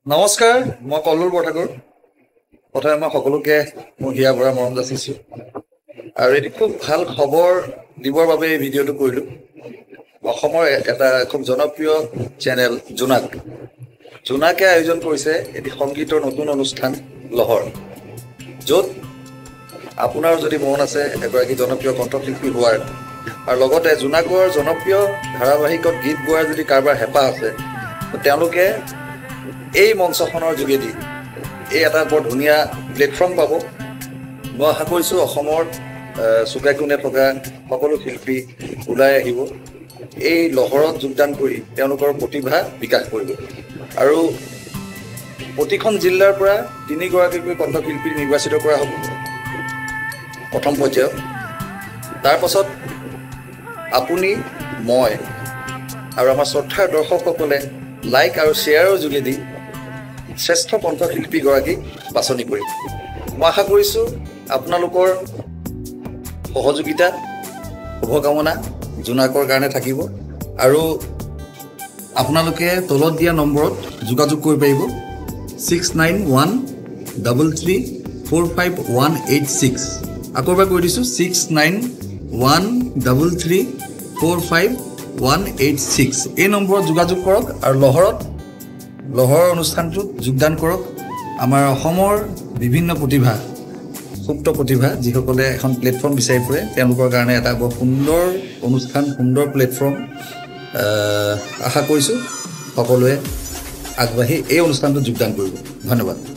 নমস্কাৰ, মই কল্লোল বৰঠাকুৰ। প্ৰথমে মই সকলোকে মোৰ হিয়া ভৰা মৰম যাচিছোঁ আৰু এটি খুব ভাল খবৰ দিবৰ বাবে এই ভিডিঅ'টো কৰিলোঁ। অসমৰ এটা খুব জনপ্ৰিয় চেনেল জোনাকে আয়োজন কৰিছে এটি সংগীতৰ নতুন অনুষ্ঠান লহৰ, য'ত আপোনাৰ যদি মন আছে এগৰাকী জনপ্ৰিয় কণ্ঠশিল্পী হোৱাৰ আৰু লগতে জোনাকৰ জনপ্ৰিয় ধাৰাবাহিকত গীত গোৱাৰ যদি কাৰোবাৰ হেঁপাহ আছে, তেওঁলোকে এই মঞ্চখনৰ যোগেদি এই এটা বৰ ধুনীয়া প্লেটফৰ্ম পাব। মই আশা কৰিছোঁ অসমৰ চুকে কোণে থকা সকলো শিল্পী ওলাই আহিব, এই লহৰত যোগদান কৰি তেওঁলোকৰ প্ৰতিভা বিকাশ কৰিব আৰু প্ৰতিখন জিলাৰ পৰা 3গৰাকীকৈ কণ্ঠশিল্পী নিৰ্বাচিত কৰা হ'ব প্ৰথম পৰ্যায়ত। তাৰ পাছত আপুনি, মই আৰু আমাৰ শ্ৰদ্ধাৰ দৰ্শকসকলে লাইক আৰু শ্বেয়াৰৰ যোগেদি শ্ৰেষ্ঠ কণ্ঠশিল্পীগৰাকীক বাছনি কৰিম। মই আশা কৰিছোঁ আপোনালোকৰ সহযোগিতা, শুভকামনা জোনাকৰ কাৰণে থাকিব আৰু আপোনালোকে তলত দিয়া নম্বৰত যোগাযোগ কৰিব পাৰিব 6913345186। আকৌ এবাৰ কৈ দিছোঁ 6913345186। এই নম্বৰত যোগাযোগ কৰক আৰু লহৰৰ অনুষ্ঠানটোত যোগদান কৰক। আমাৰ অসমৰ বিভিন্ন সুপ্ত প্ৰতিভা যিসকলে এখন প্লেটফৰ্ম বিচাৰি ফুৰে, তেওঁলোকৰ কাৰণে এটা বৰ সুন্দৰ অনুষ্ঠান, সুন্দৰ প্লেটফৰ্ম। আশা কৰিছোঁ সকলোৱে আগবাঢ়ি এই অনুষ্ঠানটোত যোগদান কৰিব। ধন্যবাদ।